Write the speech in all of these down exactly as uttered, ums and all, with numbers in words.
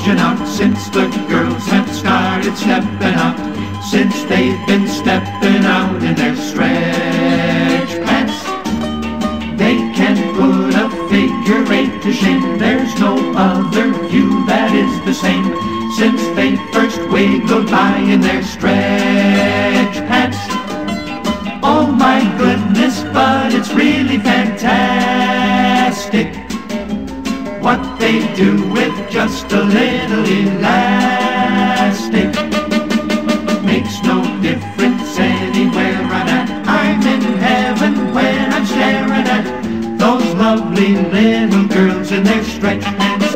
bulging out since the girls have started stepping out. Since they've been stepping out in their stretch pants, they can put a figure eight to shame. There's no other view that is the same. Since they first wiggled by in their stretch pants. Oh my goodness, but it's really fantastic what they do with just a little elastic. Makes no difference anywhere I'm at. I'm in heaven when I'm staring at those lovely little girls in their stretch pants.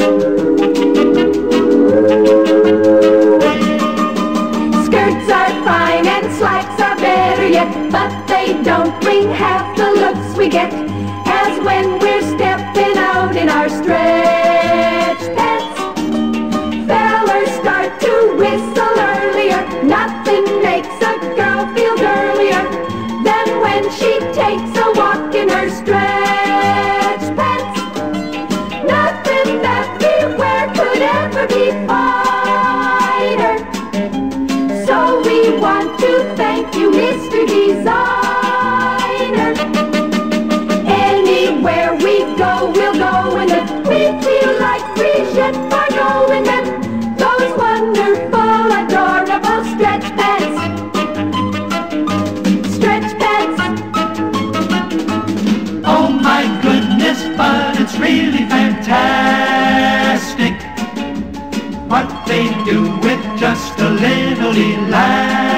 Skirts are fine and slacks are better yet, but they don't bring half the looks we get as when we're stepping out in our stretch pants. Fellers start to whistle earlier. Nothing makes a girl feel girlier than when she takes a walk in her stretch pants. Nothing that we wear could ever be finer. So we want to thank you, Mister Designer. Anywhere we go, we'll go in them. We feel like Brigitte Bardot in them. Those wonderful, adorable stretch pants. Stretch pants. Oh my goodness, but it's really fantastic what they do with just a little elastic.